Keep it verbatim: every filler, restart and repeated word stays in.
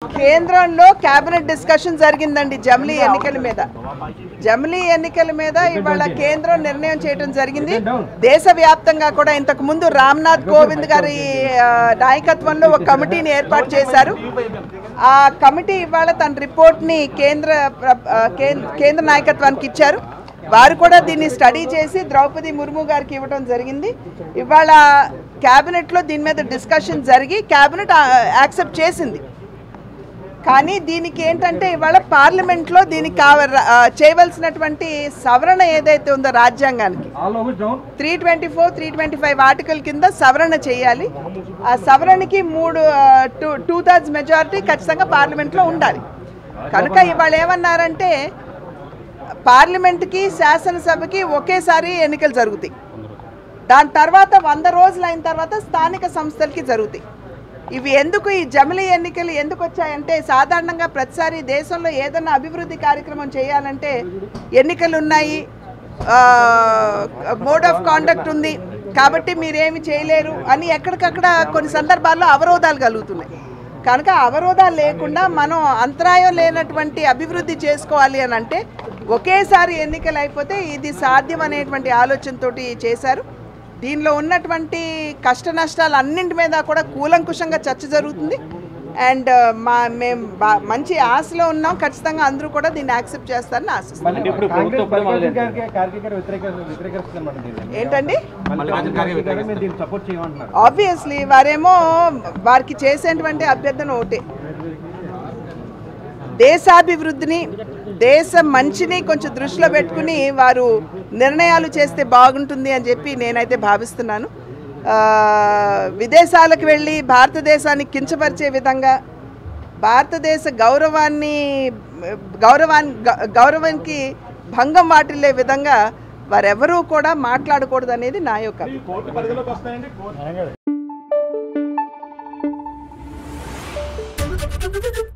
కేంద్రంలో cabinet discussion జరిగిందండి జమిలీ ఎన్నికల మీద. జమిలీ ఎన్నికల మీద ఇవాళ కేంద్రం నిర్ణయం చేయడం జరిగింది. దేశవ్యాప్తంగా కూడా ఇంతకు ముందు రామ్నాథ్ కోవింద్ గారి నాయకత్వంలో ఒక కమిటీని ఏర్పాటు చేశారు. ఆ కమిటీ ఇవాళ తన రిపోర్ట్ని కేంద్ర కేంద్ర నాయకత్వానికి ఇచ్చారు. వారు కూడా దీన్ని స్టడీ చేసి ద్రౌపది ముర్ము గారికి ఇవ్వడం జరిగింది. ఇవాళ క్యాబినెట్లో దీని మీద డిస్కషన్ జరిగి క్యాబినెట్ యాక్సెప్ట్ చేసింది. కానీ దీనికి ఏంటంటే ఇవాళ పార్లమెంట్లో దీనికి కావ చేయవలసినటువంటి సవరణ ఏదైతే ఉందో రాజ్యాంగానికి three twenty four three twenty five article కింద సవరణ చేయాలి. ఆ సవరణకి మూడు టూ టూ థర్డ్స్ మెజారిటీ ఖచ్చితంగా పార్లమెంట్లో ఉండాలి. కనుక ఇవాళ ఏమన్నారంటే పార్లమెంట్కి శాసనసభకి ఒకేసారి ఎన్నికలు జరుగుతాయి. దాని తర్వాత వంద రోజులు అయిన తర్వాత స్థానిక సంస్థలకి జరుగుతాయి. ఇవి ఎందుకు ఈ జమిలీ ఎన్నికలు ఎందుకు వచ్చాయంటే సాధారణంగా ప్రతిసారి దేశంలో ఏదైనా అభివృద్ధి కార్యక్రమం చేయాలంటే ఎన్నికలు ఉన్నాయి, మోడ్ ఆఫ్ కాండక్ట్ ఉంది కాబట్టి మీరేమి చేయలేరు అని ఎక్కడికక్కడ కొన్ని సందర్భాల్లో అవరోధాలు కలుగుతున్నాయి. కనుక అవరోధాలు లేకుండా మనం అంతరాయం లేనటువంటి అభివృద్ధి చేసుకోవాలి అని అంటే ఒకేసారి ఎన్నికలు అయిపోతే ఇది సాధ్యం అనేటువంటి ఆలోచనతోటి చేశారు. దీనిలో ఉన్నటువంటి కష్ట నష్టాలు అన్నింటి మీద కూడా కూలంకుషంగా చర్చ జరుగుతుంది. అండ్ మా మేము మంచి ఆశలో ఉన్నాం. ఖచ్చితంగా అందరూ కూడా దీన్ని యాక్సెప్ట్ చేస్తారని ఆశిస్తున్నాం. ఏంటండి ఆబ్వియస్లీ వారేమో వారికి చేసేటువంటి అభ్యర్థన ఒకటే, దేశాభివృద్ధిని దేశ మంచిని కొంచెం దృష్టిలో పెట్టుకుని వారు నిర్ణయాలు చేస్తే బాగుంటుంది అని చెప్పి నేనైతే భావిస్తున్నాను. విదేశాలకు వెళ్ళి భారతదేశాన్ని కించపరిచే విధంగా భారతదేశ గౌరవాన్ని గౌరవాన్ని గౌరవానికి భంగం వాటిల్లే విధంగా వారెవరూ కూడా మాట్లాడకూడదు అనేది నా యొక్క